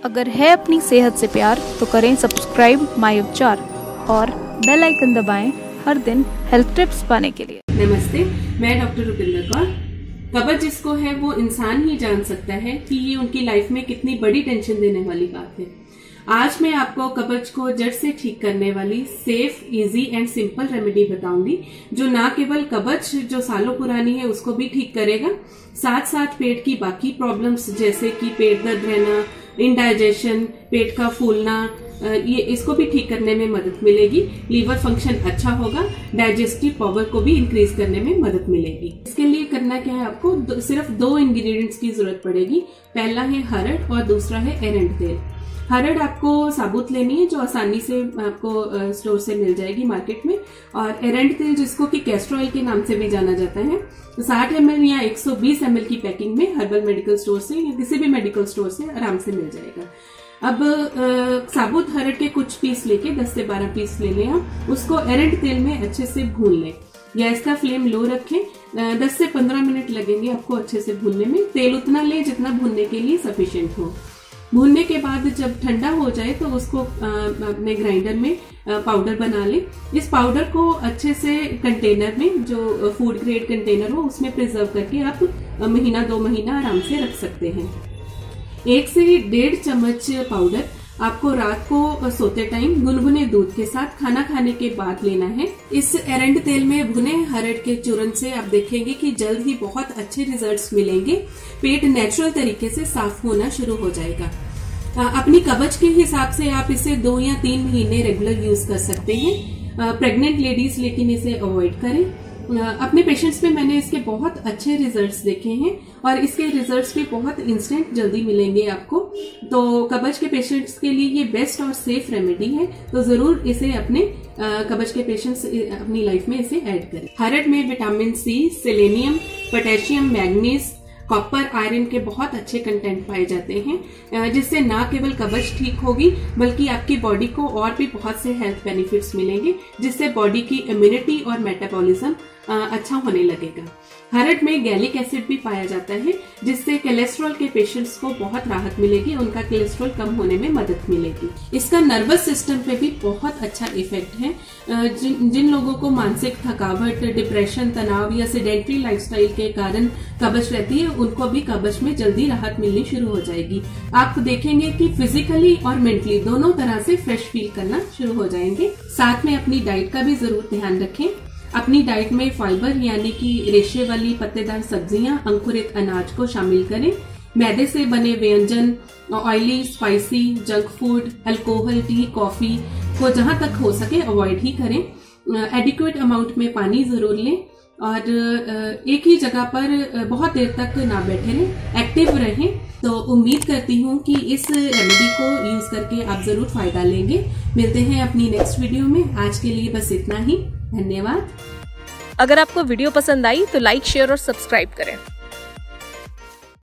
अगर है अपनी सेहत से प्यार तो करें सब्सक्राइब माय उपचार और बेल आइकन दबाएं हर दिन हेल्थ टिप्स पाने के लिए। नमस्ते, मैं डॉक्टर रुपिंदर कौर। कब्ज जिसको है वो इंसान ही जान सकता है कि ये उनकी लाइफ में कितनी बड़ी टेंशन देने वाली बात है। आज मैं आपको कब्ज को जड़ से ठीक करने वाली safe, easy and simple remedy बताऊंगी जो ना केवल कब्ज जो सालों पुरानी है उसको भी ठीक करेगा, साथ साथ पेट की बाकी प्रॉब्लम्स जैसे कि पेट दर्द रहना, इंडाइजेशन, पेट का फूलना, ये इसको भी ठीक करने में मदद मिलेगी। लीवर फंक्शन अच्छा होगा, डाइजेस्टिव पावर को भी इंक्रीज करने में मदद मिलेगी। इसके लिए करना क्या है, आपको सिर्फ दो इंग्रेडिएंट्स की जरूरत पड़ेगी। पहला है हरड़ और दूसरा है एरंड तेल। हरड़ आपको साबुत लेनी है जो आसानी से आपको स्टोर से मिल जाएगी मार्केट में, और एरंड तेल जिसको कि कैस्टर ऑयल के नाम से भी जाना जाता है 60 ml या 120 ml की पैकिंग में हर्बल मेडिकल स्टोर से या किसी भी मेडिकल स्टोर से आराम से मिल जाएगा। अब साबुत हरड़ के कुछ पीस लेके 10 से 12 पीस ले लें आप, उसको एरंड तेल में अच्छे से भून लें। गैस का फ्लेम लो रखें, 10 से 15 मिनट लगेंगे आपको अच्छे से भूनने में। तेल उतना लें जितना भूनने के लिए सफिशिएंट हो। भूनने के बाद जब ठंडा हो जाए तो उसको अपने ग्राइंडर में पाउडर बना लें। इस पाउडर को अच्छे से कंटेनर में, जो फूड ग्रेड कंटेनर हो, उसमें प्रिजर्व करके आप महीना 2 महीना आराम से रख सकते हैं। 1 से 1.5 चम्मच पाउडर आपको रात को सोते टाइम गुनगुने दूध के साथ खाना खाने के बाद लेना है। इस एरंड तेल में भुने हरड़ के चूर्ण से आप देखेंगे कि जल्द ही बहुत अच्छे रिजल्ट्स मिलेंगे। पेट नेचुरल तरीके से साफ होना शुरू हो जाएगा। अपनी कब्ज के हिसाब से आप इसे 2 या 3 महीने रेगुलर यूज कर सकते हैं। प्रेग्नेंट लेडीज लेकिन इसे अवॉइड करें। अपने पेशेंट्स में मैंने इसके बहुत अच्छे रिजल्ट्स देखे हैं और इसके रिजल्ट्स भी बहुत इंस्टेंट जल्दी मिलेंगे आपको। तो कब्ज के पेशेंट्स के लिए ये बेस्ट और सेफ रेमेडी है, तो जरूर इसे अपने कब्ज के पेशेंट्स अपनी लाइफ में इसे ऐड करें। हरड़ में vitamin C, selenium, potassium, manganese, copper, iron के बहुत अच्छे कंटेंट पाए जाते हैं, जिससे ना केवल कब्ज ठीक होगी बल्कि आपकी बॉडी को और भी बहुत से हेल्थ बेनिफिट्स मिलेंगे, जिससे बॉडी की इम्यूनिटी और मेटाबॉलिज्म अच्छा होने लगेगा। हरड़ में गैलिक एसिड भी पाया जाता है, जिससे कोलेस्ट्रॉल के पेशेंट्स को बहुत राहत मिलेगी, उनका कोलेस्ट्रॉल कम होने में मदद मिलेगी। इसका नर्वस सिस्टम पे भी बहुत अच्छा इफेक्ट है। जिन लोगों को मानसिक थकावट, डिप्रेशन, तनाव या सेडेंटरी लाइफस्टाइल के कारण कब्ज रहती है, उनको भी कब्ज में जल्दी राहत मिलनी शुरू हो जाएगी। आप देखेंगे कि फिजिकली और मेंटली दोनों तरह से फ्रेश फील करना शुरू हो जाएंगे। साथ में अपनी डाइट का भी जरूर ध्यान रखें। अपनी डाइट में फाइबर यानी कि रेशे वाली पत्तेदार सब्जियां, अंकुरित अनाज को शामिल करें। मैदे से बने व्यंजन, oily, spicy, junk food, alcohol, tea, coffee को जहां तक हो सके अवॉइड ही करें। एडिक्वेट अमाउंट में पानी जरूर लें और एक ही जगह पर बहुत देर तक ना बैठे रहें, एक्टिव रहें। तो उम्मीद करती हूँ कि इस रेमेडी को यूज करके आप जरूर फायदा लेंगे। मिलते हैं अपनी नेक्स्ट वीडियो में। आज के लिए बस इतना ही। धन्यवाद। अगर आपको वीडियो पसंद आई तो लाइक, शेयर और सब्सक्राइब करें।